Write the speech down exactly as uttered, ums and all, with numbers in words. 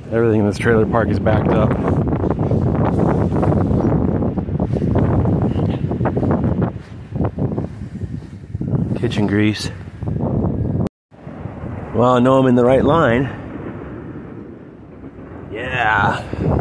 Everything in this trailer park is backed up. Kitchen grease. Well, I know I'm in the right line. Yeah.